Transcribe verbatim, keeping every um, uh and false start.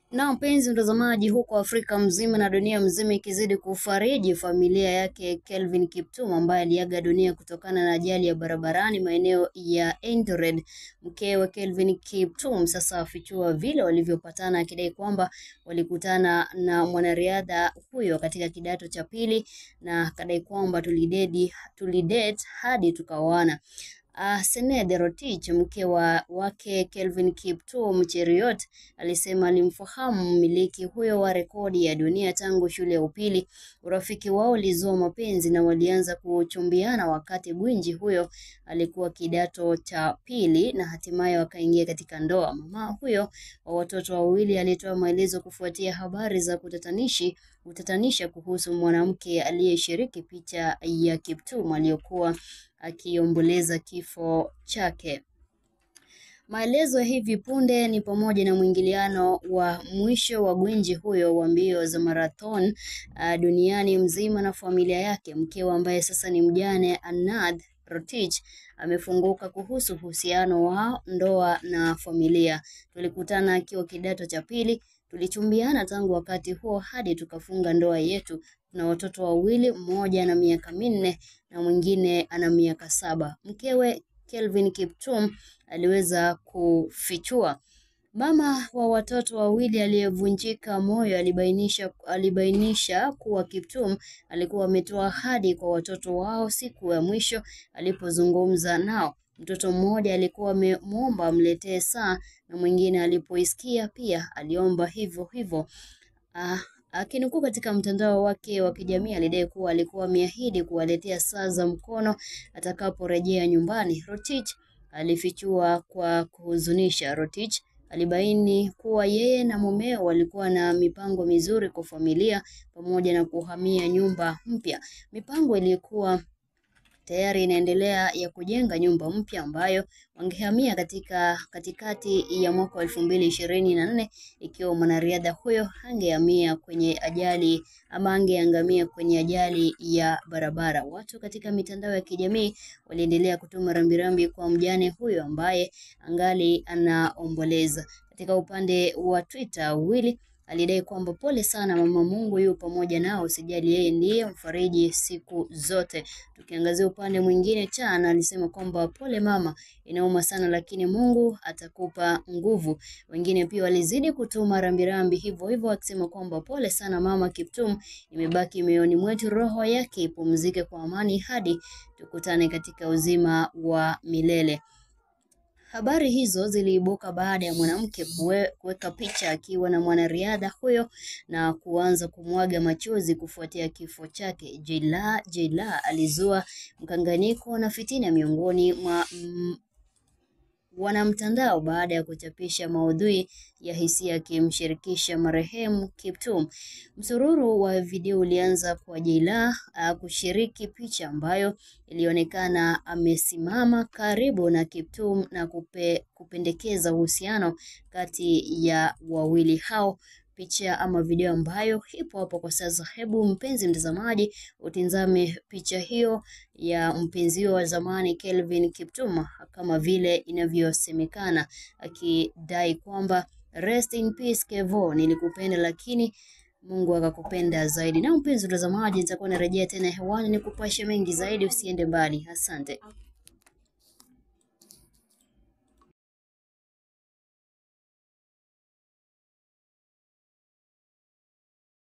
Na mpenzi mtazamaji, huko Afrika mzima na dunia mzima ikizidi kufariji familia yake Kelvin Kiptum ambaye aliaga dunia kutokana na ajali ya barabarani maeneo ya Eldoret. Mkewe Kelvin Kiptum sasa afichua vile walivyopatana, akidai kwamba walikutana na mwanariadha huyo katika kidato cha pili na akadai kwamba tulidedi tulidate hadi tukaoana. Uh, Sened Rotich, mke wa wake Kelvin Kiptum Cheruiyot, alisema alimfahamu mmiliki huyo wa rekodi ya dunia tangu shule ya upili. Urafiki wao ulizua mapenzi na walianza kuchumbiana wakati gwinji huyo alikuwa kidato cha pili na hatimaye wakaingia katika ndoa. Mama huyo wa watoto wawili alitoa maelezo kufuatia habari za kutatanishi utatanisha kuhusu mwanamke aliyeshiriki picha ya Kiptum aliyokuwa akiomboleza kifo chake. Maelezo hivi punde ni pamoja na mwingiliano wa mwisho wa gwinji huyo wa mbio za marathon uh, duniani mzima na familia yake. Mkewe ambaye sasa ni mjane, Anand Rotich, amefunguka kuhusu uhusiano wa ndoa na familia. Tulikutana akiwa kidato cha pili, tulichumbiana tangu wakati huo hadi tukafunga ndoa yetu. Tuna watoto wawili, mmoja ana miaka minne na mwingine ana miaka saba. Mkewe Kelvin Kiptum aliweza kufichua. Mama wa watoto wawili aliyevunjika moyo alibainisha alibainisha kuwa Kiptum alikuwa ametoa ahadi kwa watoto wao siku ya mwisho alipozungumza nao. Mtoto mmoja alikuwa amemuomba amletee saa na mwingine alipoisikia pia aliomba hivyo hivyo. Ah, akinukuu katika mtandao wake wa kijamii alidai kuwa alikuwa ameahidi kuwaletea saa za mkono atakaporejea nyumbani. Rotich alifichua kwa kuhuzunisha. Rotich alibaini kuwa yeye na mumeo walikuwa na mipango mizuri kwa familia pamoja na kuhamia nyumba mpya. Mipango ilikuwa tayari inaendelea ya kujenga nyumba mpya ambayo wangehamia katika katikati ya mwaka wa elfu mbili ishirini na nne ikiwa mwanariadha huyo angehamia kwenye ajali ama angeangamia kwenye ajali ya barabara. Watu katika mitandao ya kijamii waliendelea kutuma rambirambi kwa mjane huyo ambaye angali anaomboleza. Katika upande wa Twitter, Willy alidai kwamba pole sana mama, Mungu yu pamoja nao, usijali, yeye ndiye mfariji siku zote. Tukiangazia upande mwingine, Chan alisema kwamba pole mama, inauma sana lakini Mungu atakupa nguvu. Wengine pia walizidi kutuma rambirambi hivyo hivyo wakisema kwamba pole sana mama Kiptum, imebaki moyoni mwetu, roho yake ipumzike kwa amani hadi tukutane katika uzima wa milele. Habari hizo ziliibuka baada ya mwanamke kuweka picha akiwa na mwanariadha huyo na kuanza kumwaga machozi kufuatia kifo chake. Jayla Jayla alizua mkanganyiko na fitina miongoni mwa mm, wanamtandao baada ya kuchapisha maudhui ya hisia akimshirikisha marehemu Kiptum. Msururu wa video ulianza kwa Jayla uh, kushiriki picha ambayo ilionekana amesimama karibu na Kiptum na kupe, kupendekeza uhusiano kati ya wawili hao. Picha ama video ambayo ipo hapo kwa sasa. Hebu mpenzi mtazamaji utinzame picha hiyo ya mpenzi wa zamani Kelvin Kiptum kama vile inavyosemekana, akidai kwamba rest in peace Kevo, nilikupenda lakini Mungu akakupenda zaidi. Na mpenzi mtazamaji, nitakuwa narejea tena hewani nikupashe mengi zaidi, usiende mbali. Asante.